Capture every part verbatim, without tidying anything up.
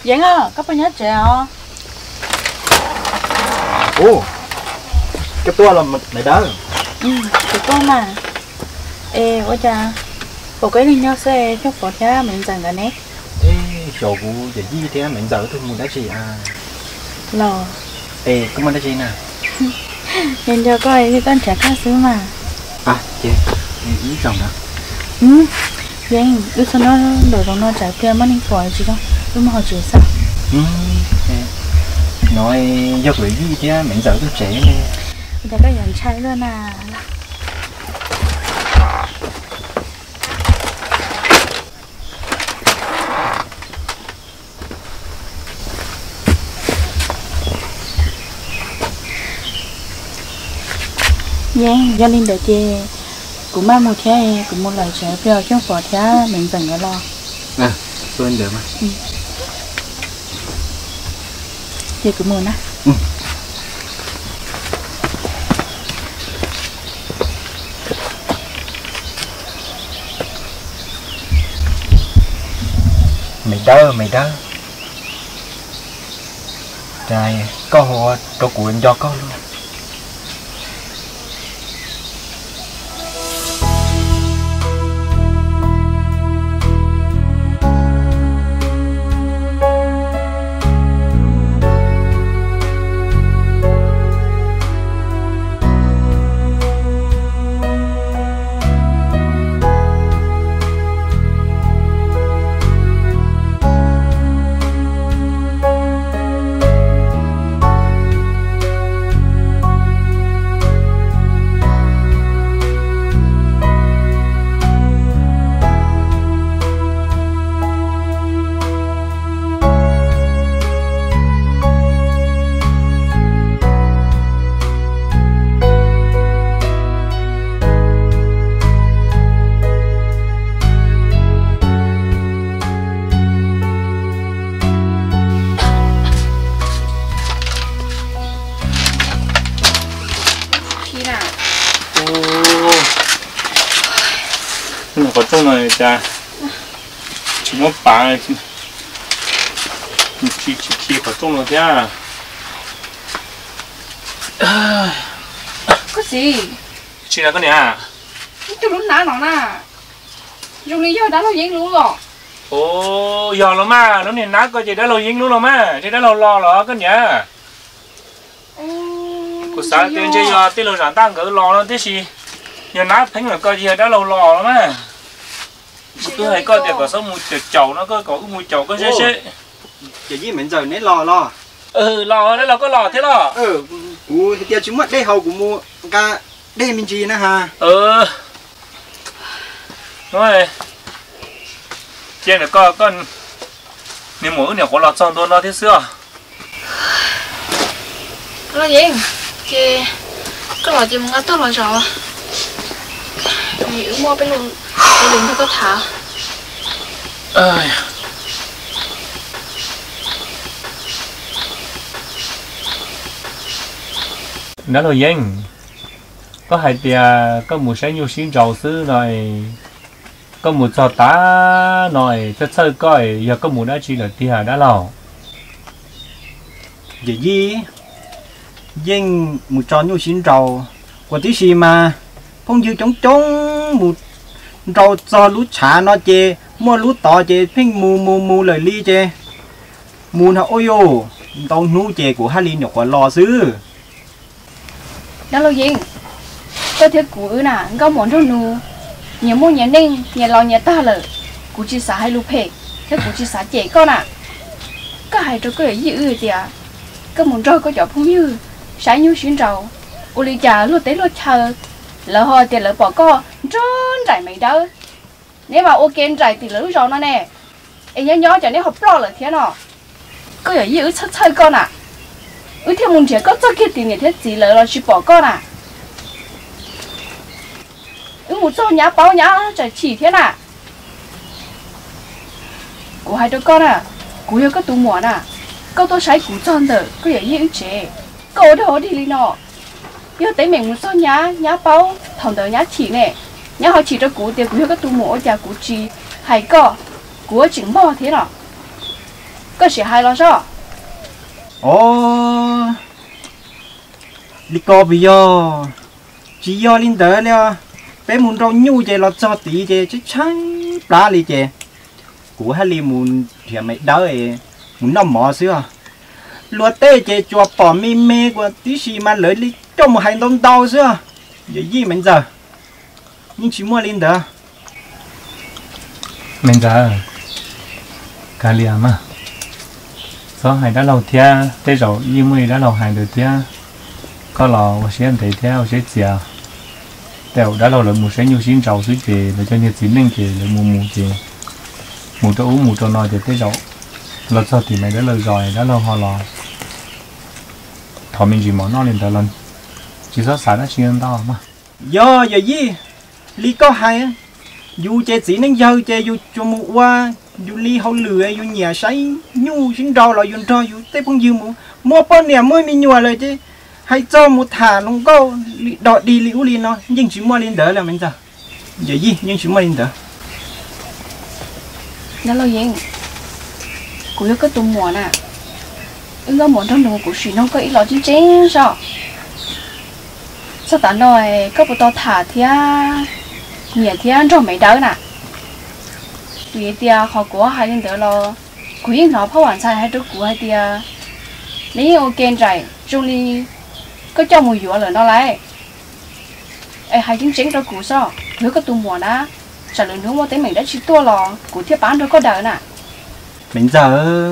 Giang á, có bao nhiêu chèo? Ồ, cái tua là mày đó. Ừ, cái tua mà. Ê, quá cha. Bộ cái linh nhau xe cho bỏ cha mình rằng cả nét. Ê, chỗ vụ giờ gì thế mình giờ tôi muốn đá gì à? Lò. Ê, có muốn đá gì nè? Nhìn cho coi cái con trẻ ca xứ mà. À, chị, ý chồng đó. Ừ, Giang, đứa sao nó đổi vào nó trả kia mất hình phổi chứ không? Đúng mà họ chửi sao? Ừ, nói do cái gì thế mình giờ tôi trẻ nè. Người ta có nhận trai luôn à. Giang, do linh để chê cũng mang một thế, cũng một lời trẻ phiêu trong phỏ thế mình dần cái lo. À, tôi được mà. Ừ. Thì cũng muốn á. Ừ. Mày đỡ, mày đỡ. Trời, có hồ trò của anh do con luôn. Có trong này cha chỉ muốn phá chỉ chỉ chỉ có trong này cha có gì chỉ là cái này à tôi lúc nào nó nè dùng lý do đó nó dính luôn rồi ồ giờ lắm mà nó nên nát coi chị đã lâu dính luôn rồi mà chị đã lâu lo rồi cái nhá cô sáng tiền chơi giờ tiền lâu sản tăng cỡ lo nó thế gì giờ nát thấy người coi gì đã lâu lo lắm mà cứ hay coi tiền có số mùi chầu nó có có mùi chầu có dễ dễ Giờ gì mình giờ nấy lo lo. Ừ lò đấy là có lò thế lò Ừ, ủa thì giờ chúng mất đây hầu của mua ca đây mình gì nè ha. Ừ nói trên này có con nếu mỗi này có lọt xong tôi nó thế xưa nó gì chị cái lò chị muốn ăn tốt lò rồi mình mua bên luôn bên đường có thả ơi nó là dân có hai tia có một sáng nhu xin rau sư này có một trò tá này thật sự coi giờ có một đã chỉ là tia đã lò Giờ gì dân một trò nhu xin rau của tí gì mà phong dư chống chống một rau cho lú chả nó chê mua lú tỏ chê phinh mù mù mù lời ly chê mù nó ôi ô tao nú chê của hai ly nhọc quả lò xứ đó là gì tôi thấy cụ nè có món đâu nụ nhiều mua nhiều ninh nhiều lò nhiều ta lợ cụ chỉ xả hay lụp hệ thế cụ chỉ xả chè con à có hai trâu có gì ư thì à có món rau có chọn phong như sáng nhu xuyên rau u ly trà lúa té lúa chờ lỡ hồi thì lỡ bỏ co trơn rải mấy đâu nếu mà ok rải thì lỡ rau nó nè em nhớ nhớ cho nên học lo là thế nào có gì ư chết chơi con à ư theo môn trẻ có cho kia tiền thế gì lỡ là chỉ bỏ con à ư một số nhá bao nhá trời chỉ thế nào của hai đứa con à của yêu có tụ mỏ à câu tôi sai củ tròn được có gì ư chế câu đó đi đi nọ yêu tới mình một số nhá nhá bao thằng đời nhá chỉ nè nhá họ chỉ cho củ tiền của yêu có tụ mỏ chả củ chỉ hay có của chỉnh bò thế nào có sẽ hay lo sao ô đi co bây giờ chỉ do linh đỡ了bé muốn rau nhu chơi lọt cho tí chơi chứ chẳng đá đi chơi cú hay li muốn thì mày đỡ ấy muốn nằm mò xưa lúa tê chơi chùa bỏ mê mê của tí xì mà lấy đi cho một hành động đau xưa giờ gì mình giờ nhưng chỉ mua linh đỡ mình giờ cả liam mà số hai đã lâu thia thế rồi nhưng mà đã lâu hai được thia có lò sẽ thấy theo sẽ chia theo đã lâu là một sẽ nhiều xin giàu suy chế để cho nhiệt chín lên chế để mù mù chế mù cho uống mù cho nói để thế rồi lần sau thì mày đã lời rồi đã lâu họ lò thọ mình chỉ món nó lên đó lần chỉ số xả đã chỉ hơn tao mà do giờ gì lý có hay dù chơi chỉ nên giờ chơi dù cho một qua dù lý hậu lửa dù nhà say nhu xin rau là dù cho dù tết phong dư một mua bao nhiêu mới mình nhuaเลยchứ hay cho một thả nó có đọt đi liễu liền nó nhưng chỉ mua lên đỡ là mình giờ giờ gì nhưng chỉ mua lên đỡ nó lo gì cô yêu cái tụm mùa nè ứng có muốn trong đường của chị nó có ít lo chứ chứ sao sao ta nói có một tao thả thì nhẹ thì ăn cho mấy đỡ nè vì tia họ của hai lên đỡ lo cô yên nó phá hoàn sai hai đứa của hai tia nếu ok rồi trong đi có cho mùi dũa là nó lại ai hai tiếng chén cho cụ sao nếu có tụm mùa nè trả lời nếu mà tới mình đã chỉ tua lò cụ thiết bán rồi có đỡ nè mình giờ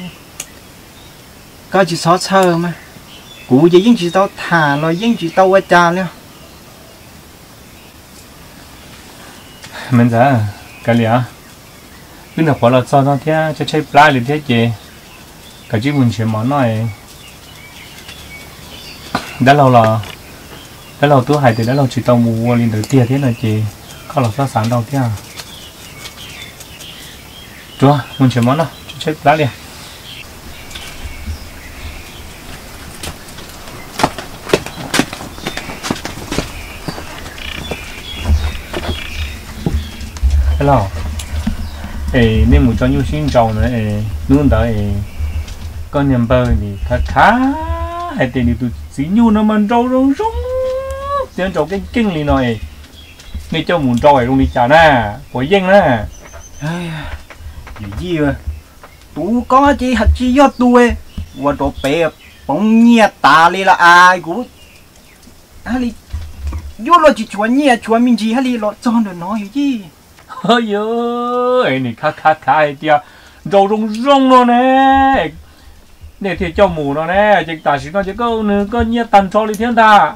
có chỉ xóa sơ mà cụ chỉ những chỉ tao thả rồi những chỉ tao qua cha nữa mình giờ cái gì à cứ là quả là sao nó thế cho chơi play liền thế chị cái chỉ muốn chơi món này đã lâu là đã lâu tôi hay thì đã lâu chỉ tao mua liền đầu tiên thế này chị có là sao sáng đâu thế à chúa muốn chơi món nào chơi play liền hello ê nên một trong những sinh trâu nữa ê luôn đó ê con nhầm bơ thì khá khá hay tiền thì tụi xí nhu nó mình trâu rong rong tiếng trâu cái kinh liền rồi nên cho muốn trâu ấy luôn đi chả nè của dân nè gì gì à tú có chỉ hạt chỉ do tôi và đồ bể bóng nhẹ tà li là ai cũng hay vô lo chỉ chuẩn nhẹ chuẩn mình chỉ hay lo cho nó nói gì ôi ơi này khá khá khá hay tia trâu rong rong nó nè để thì cho mù nó nè chỉ ta chỉ có chỉ có nữa có nhẹ tàn cho đi thiên ta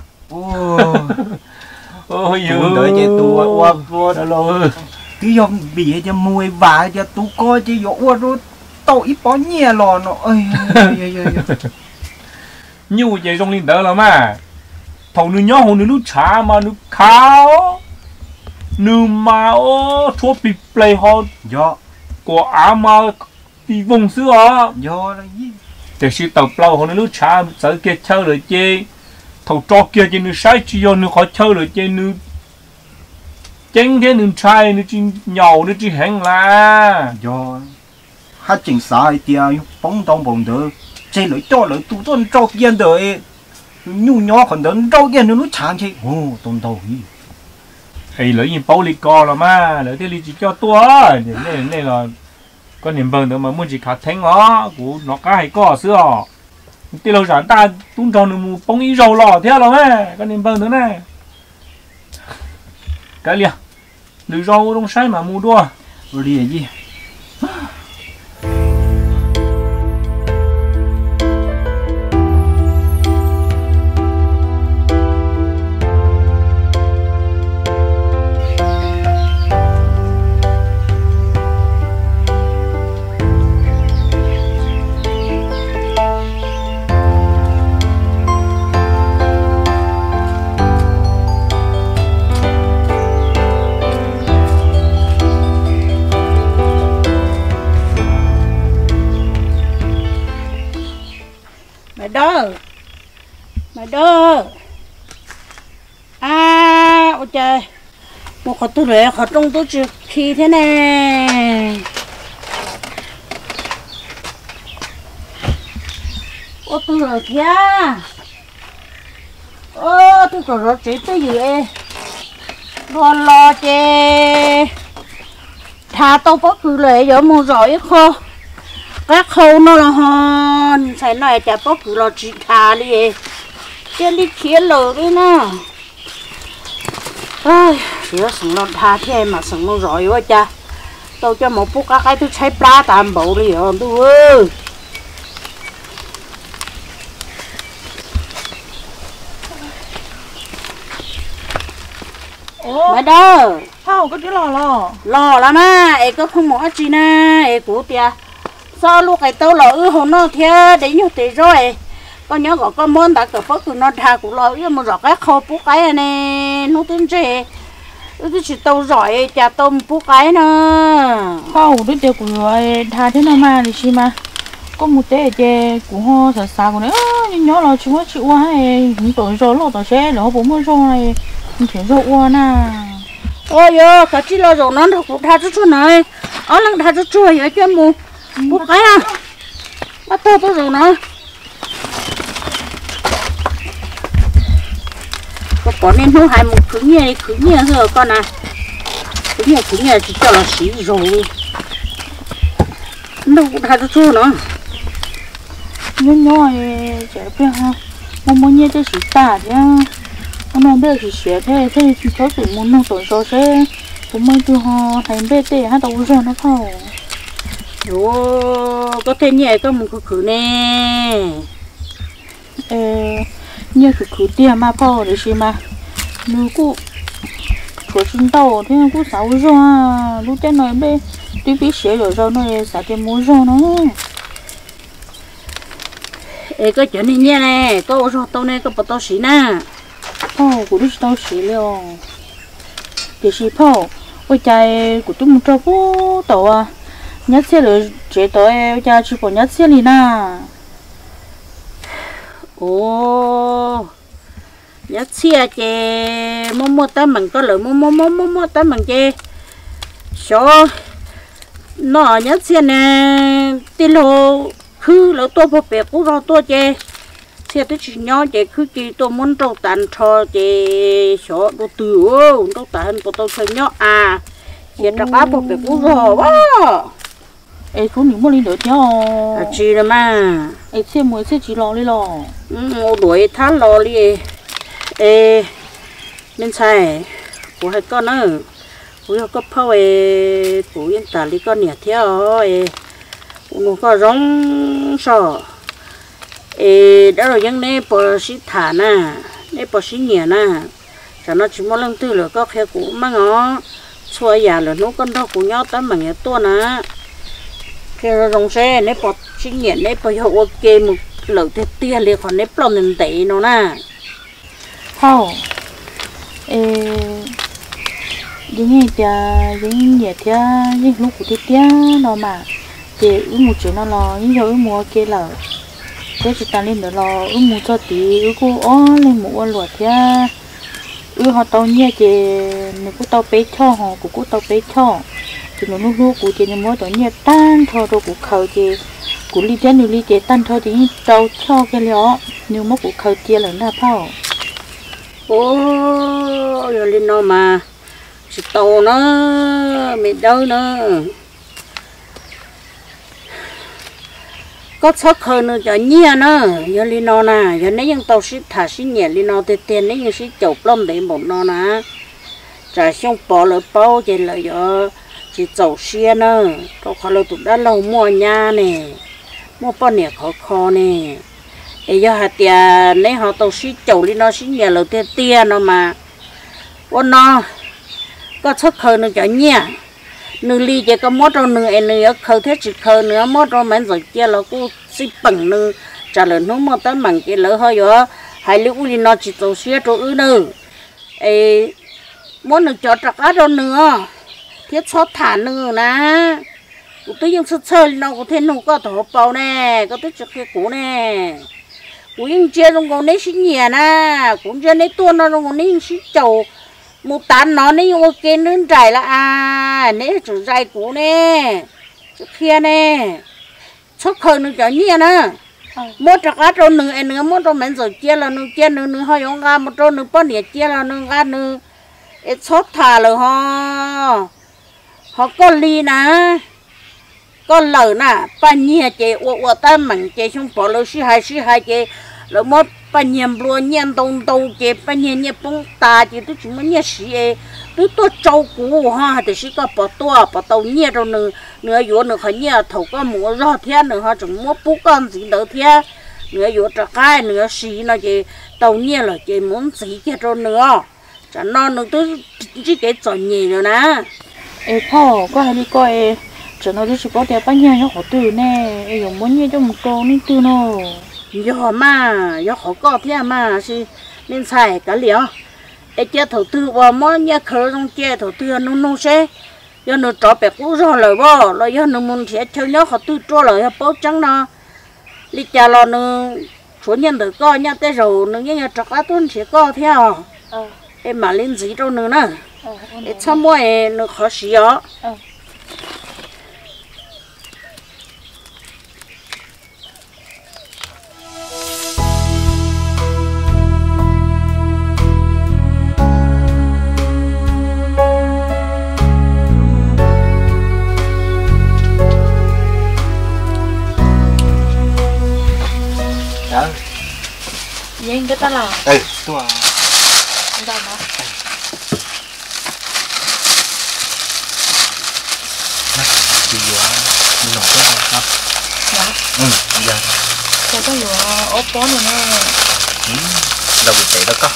ôi ơi đợi chị tu qua qua đó rồi cứ dòng bị cho mùi vải cho tu coi chỉ dỗ qua rồi tao ít bỏ nhẹ lò nó ơi nhiều vậy trong linh đỡ là mà thầu nữ nhỏ hồ nữ lúc chả mà nữ khao nữ mà ô thua bị play họ do của á mà bị vùng xưa à do là gì để khi tàu plau hồ nữ lúc chả sợ kia chơi rồi chơi thầu cho kia chỉ nữ sai chỉ do nữ khó chơi rồi chơi nữ chén thế nữ trai nữ chỉ nhậu nữ chỉ hẹn là do hát chỉnh sai tia bóng trong bóng đỡ chơi lưỡi cho lưỡi tu tôn cho kia đời nhu nhỏ còn đỡ cho kia nó chán chơi ô tôn đầu gì ấy lưỡi như bao lì co là mà lưỡi thế lì chỉ cho tua nên nên là có niềm bần nữa mà muốn chỉ khát thèn nó của nó cá hay co xưa tí lâu sản ta tung tròn được một bông ý dầu lò theo là mẹ có niềm bần nữa nè cái liền lưỡi rau đông sai mà mua đua liền gì đó mày đó à ôi trời một khó tôi rẻ khó trong tôi chịu khi thế này ô tôi rồi kia ô tôi còn rồi chỉ tới gì em lo lo chê thà tao có cứ lệ giờ mua rồi khô các khâu nó là hòn sai này chả có cứ lo chỉ thà đi trên đi kia lờ đi nè ai sửa sừng lo thà thế mà sừng mua rồi quá cha tao cho một phút các cái tôi thấy pla tạm bộ đi rồi tôi ơi mày đâu sao có chứ lo lo lo lắm á em có không muốn gì nè em cũng tia sao lúc cái tao lo ư hồ nó theo để nhớ tiền rồi con nhớ gọi con muốn đặt cái phốt từ nó thà cũng lo ư mà rồi cái khâu bút cái này nó tính gì ư chỉ tao giỏi chả tôm bút cái nữa sao đứa tiêu của rồi thà thế nào mà đi chi mà có một té chè của họ sợ sao của nó nhưng nhớ là chúng nó chịu quá hay cũng tội rồi lo tội xe nó bố mua rồi này chuyện rồi quá nè ôi yo cái chỉ lo rồi nó cũng thà chút chút này ở lần thà chút chút vậy chứ mu bút cái à bắt to tôi rồi nó có còn nên nuôi hai một cứng nhẹ cứng nhẹ rồi con à cứng nhẹ cứng nhẹ chỉ cho là xí rồi nó cũng thà chút chút nữa nhớ nhớ trẻ bé ha mong muốn nhớ cái sự ta chứ hôm nay bây giờ sẽ thế thế chỉ có tụi muốn nông tội số sẽ cũng mấy tụi họ thành bê tê hay đâu rồi nó không rồi có thể nhẹ có một cái khử nè ờ như cái khử tiền mà bao để gì mà nếu cô khử sinh tàu thế cô sáu rồi lúc trên này bê tuy biết sẽ rồi rồi nó sẽ tiền muốn rồi nó ê cái chuyện này nhẹ nè có rồi tao này có bắt tao xí nè Phao của đứa tao xí luôn, để xí phao, ôi trời của tôi muốn cho bố tàu à, nhát xe rồi chế tàu ôi trời chỉ có nhát xe liền à, ồ, nhát xe chế, mua mua tấm bằng có lợi mua mua mua mua mua tấm bằng chế, số, nó nhát xe nè, tí lô, khứ lỡ tôi phải bẹp cũng rồi tôi chế. xe tới chỉ nhỏ chị cứ chị tôi muốn trâu tàn cho chị số đồ từ ô trâu tàn của tôi thấy nhỏ à chị trả cá một cái cú rồi quá ấy cũng những món đi được nhau à chị là mà ấy xe mới xe chỉ lo đi lo ừ đuổi tháng lo đi ê nên sai của hai con nữa của hai con phao ê của yên tả đi con nhẹ theo ê của có giống sò ê đó rồi những này bỏ xí thả nè này bỏ xí nhẹ nè cho nó chỉ một lần tư là có khe cũ mà ngó xua già là nó con đó của nhau tấm bằng cái tua nè khe rồi rong xe này bỏ xí nhẹ này bỏ hiệu ok một lợn thế tia liền còn này plon nên tệ nó nè không ê những ngày tia những nhẹ tia những lúc của tia tia nó mà thì ứ một chuyện nó lo những giờ ứ mua kia là cái chỉ ta lên đó lo ứ mua cho tí ứ cô ó lên mua luộc thế ứ họ tao nhẹ thì nếu cô tao bé cho họ của cô tao bé cho thì nó lúc lúc của chị nếu mua tao nhẹ tan thôi rồi của khâu thì của ly thế nếu ly thế tan thôi thì tao cho cái đó nếu mà của khâu kia là nó phao ô rồi lên nó mà chỉ tàu nó mệt đâu nữa có sắc hơn nữa cho nhia nữa giờ lên nó nè giờ nếu như tàu xí thả xí nhẹ lên nó thì tiền nếu như xí chậu plum để một nó nè trả xong bỏ lỡ bao thì là giờ chỉ chậu xia nữa có khó là tụi đã lâu mua nhà nè mua bao nhiêu khó khó nè bây giờ hạt tiền nếu họ tàu xí chậu lên nó xí nhẹ là tiền tiền nó mà ôn nó có sắc hơn nữa cho nhia nửa ly chỉ có mót rồi nửa em nửa khơi thế chỉ khơi nữa mót rồi mình rồi kia là cô xí bằng nửa trả lời nó mót tới bằng kia lỡ hơi rồi hai lũ uli nó chỉ tàu xía rồi ư nữa ê mót nửa cho trặc á rồi nữa thiết xót thả nửa nè tôi dùng sơ sơ nó có thể nó có thổ bao nè có tới chụp cái cũ nè cũng những chia trong còn đấy xí nhẹ nè cũng chia đấy tuôn nó còn đấy xí chầu một tán nó nên ok nên trải là à nếu chủ dài cũ nè trước kia nè xuất khơi nó cho nhẹ nè mua cho cá trâu nương em nữa mua cho mình rồi chia là nương chia nương nương họ dùng cá một trâu nương bao nhiêu chia là nương cá nương em sốt thà rồi họ họ có ly nè có lợn nè bao nhiêu chị uo uo ta mặn chị không bỏ lỡ xí hai xí hai chị lỡ mất bao nhiêu luôn nhiên đông đông chị bao nhiêu nhiêu bông ta chị tôi chỉ muốn nhiêu xí tôi tôi trâu cũ ha thì chỉ có bỏ tua bỏ tàu nhiêu rồi nữa nữa vô nữa họ nhiêu thầu có mua rau thiên nữa họ chỉ mua bút con gì đâu thiên nữa vô cho cái nữa xí nó chị tàu nhiêu là chị muốn gì kia rồi nữa cho nó nữa tôi chỉ cái chọn nhì rồi nè êพ่อ có hay đi coi cho nó đi chỉ có tiền bao nhiêu nó họ từ nè ê dùng muốn nhiêu cho một con nên từ nó giờ mà giờ họ có thiên mà thì nên xài cả liều ê chơi đầu tư vào mỗi nhà khởi trong chơi đầu tư nó nó sẽ giờ nó cho bé cũ rồi rồi bo rồi giờ nó muốn sẽ chơi nhớ họ tư cho rồi bao trắng nó đi cha lo nó số nhân được coi nha tới rồi nó như trọc á tuần sẽ co theo em mà lên gì đâu nữa nè em xong rồi nó khó xíu Yên cái ta là ừ tôi à đâu mà thì giờ mình nổi cái này không dạ ừ giờ cái cái vừa ốp bón rồi nè ừ đâu bị chạy đó có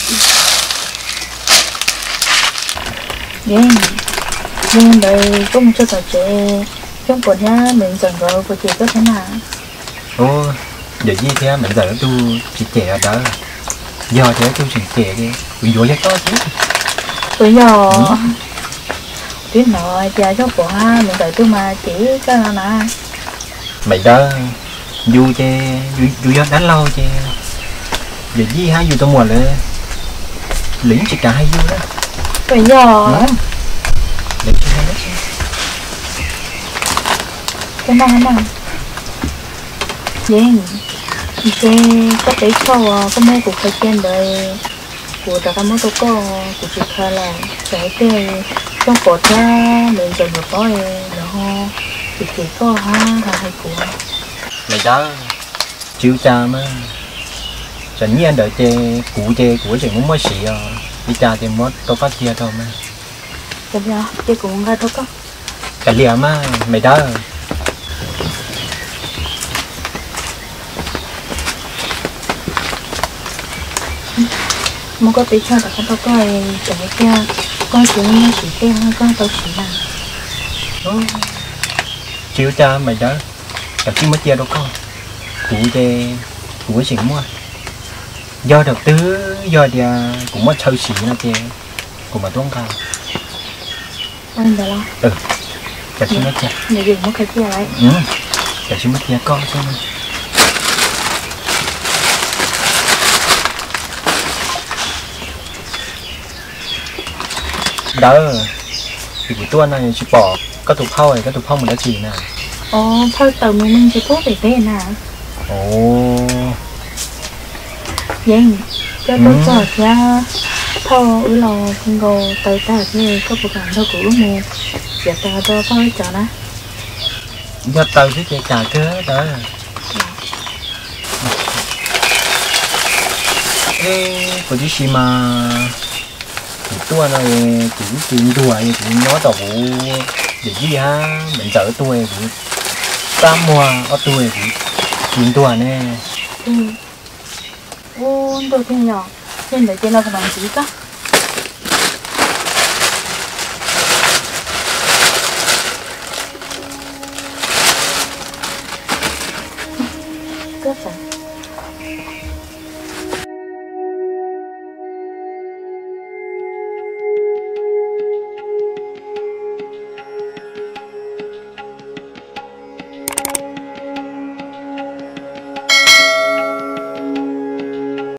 Yên Yên đây cũng cho tao chơi trong quần nha mình dần rồi của chị có thế nào ô giờ gì thế mình giờ tôi chỉ trẻ ở đó giờ thế tôi chỉ trẻ đi bị vô lấy có chứ bây giờ tuyết nội cha cho của ha mình đợi tôi mà chỉ cái nào nè mày đó du chê du du gió đánh lâu chê giờ gì hai du tao mua lại lính chỉ cả hai du đó bây giờ để cho hai đó xem cái nào nào Yên cái có thể cho có mấy cuộc thời gian đời của tất cả mọi người có của chị khai là cái cái trong bộ ra mình dần một tối nó thì chỉ có ha hai của mày đó chiếu cha mà chẳng nhiên đợi chê cụ chê của chị cũng mới xị à đi cha thì mất tôi có chia thôi mà cái gì cái cũng ra thôi có cả liệm mà mày đó mà có tí cho tất cả tao coi cái kia coi chúng nó chỉ kia coi tao chỉ là chiếu cha mày đó cả chứ mất chia đâu có cụ chê của chị mua do đầu tư do thì cũng mất sâu xỉ nó chê cũng mà tuông cao anh đó là ừ cả chứ mất chia người dùng mất cái kia lại ừ cả chứ mất chia con thôi đó thì buổi tuần này chỉ bỏ các tủ phao này các tủ phao mình đã chỉ nè ồ thôi tàu mình mình chỉ tốt để thế nào ồ vậy cho tôi cho ra thôi ứ lò không gồ tới ta thì có bộ cảm đâu của mù giờ ta cho thôi cho nó do tàu chứ chạy cả cơ đó ê có chứ gì mà tôi này cũng tiền tuổi cũng nói tàu vụ để gì ha mình chở tôi cũng tam mùa ở tôi cũng tiền tuổi nè ừ ô tôi thấy nhỏ nên để cho nó làm gì cả cơ sở